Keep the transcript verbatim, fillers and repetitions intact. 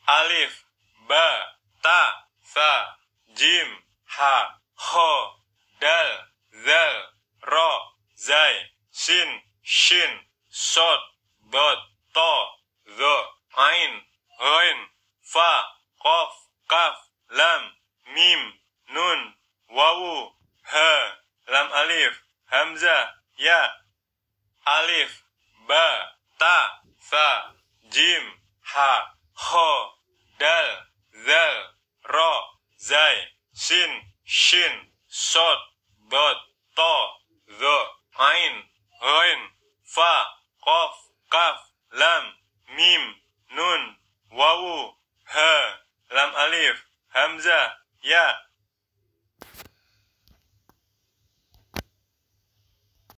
alif, ba, ta, sa, jim, ha, ho, dal, zal, ro, zai, sin, shin, sod, dot, to, zo, ain, ghain, fa, qaf, kaf, lam, mim, nun, wawu, ha, lam alif, hamzah, ya, alif, ba, ta, sa, jim, ha, ho, dal, zal, ro, zai, sin, shin, sod, dot, to, zo, ain, ghain, fa,